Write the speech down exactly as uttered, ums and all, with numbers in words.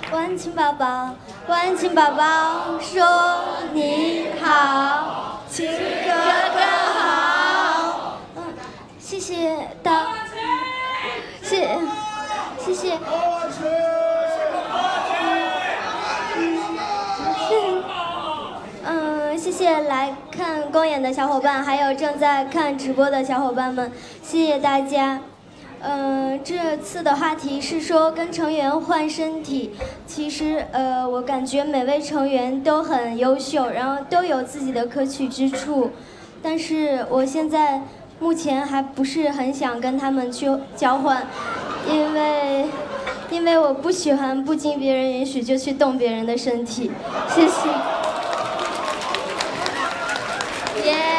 万青宝宝，万青宝宝说你好，青哥哥好。嗯，谢谢大，谢谢谢。嗯，谢谢来看公演的小伙伴，还有正在看直播的小伙伴们，谢谢大家。呃，这次的话题是说跟成员换身体。其实，呃，我感觉每位成员都很优秀，然后都有自己的可取之处。但是我现在目前还不是很想跟他们去交换，因为因为我不喜欢不经别人允许就去动别人的身体。谢谢。耶。